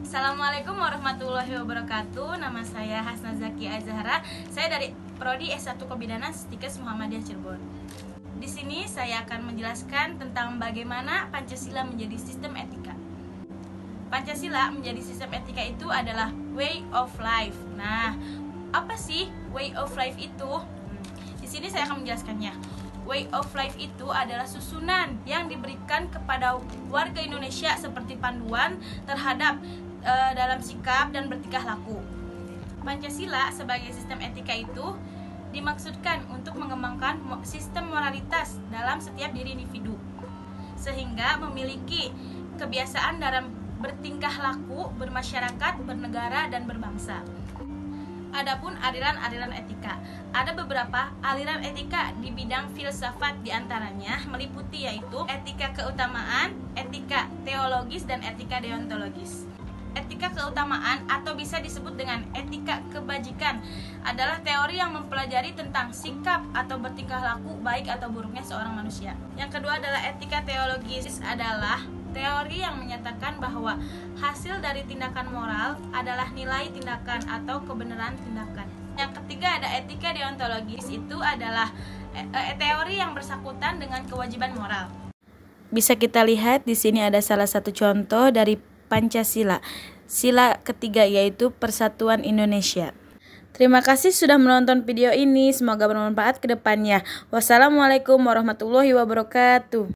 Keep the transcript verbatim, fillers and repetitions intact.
Assalamualaikum warahmatullahi wabarakatuh. Nama saya Hasna Zaki Azhara. Saya dari Prodi S satu Kebidanan Stikes Muhammadiyah Cirebon. Di sini saya akan menjelaskan tentang bagaimana Pancasila menjadi sistem etika. Pancasila menjadi sistem etika itu adalah way of life. Nah, apa sih way of life itu? Hmm, di sini saya akan menjelaskannya. Way of life itu adalah susunan yang diberikan kepada warga Indonesia seperti panduan terhadap e, dalam sikap dan bertingkah laku. Pancasila sebagai sistem etika itu dimaksudkan untuk mengembangkan sistem moralitas dalam setiap diri individu, sehingga memiliki kebiasaan dalam bertingkah laku, bermasyarakat, bernegara, dan berbangsa. Adapun aliran-aliran etika, ada beberapa aliran etika di bidang filsafat, diantaranya meliputi yaitu etika keutamaan, etika teologis, dan etika deontologis. Etika keutamaan atau bisa disebut dengan etika kebajikan adalah teori yang mempelajari tentang sikap atau bertingkah laku baik atau buruknya seorang manusia. Yang kedua adalah etika teologis, adalah teori yang menyatakan bahwa hasil dari tindakan moral adalah nilai tindakan atau kebenaran tindakan. Yang ketiga ada etika deontologis, itu adalah teori yang bersangkutan dengan kewajiban moral. Bisa kita lihat di sini ada salah satu contoh dari Pancasila. Sila ketiga yaitu Persatuan Indonesia. Terima kasih sudah menonton video ini, semoga bermanfaat ke depannya. Wassalamualaikum warahmatullahi wabarakatuh.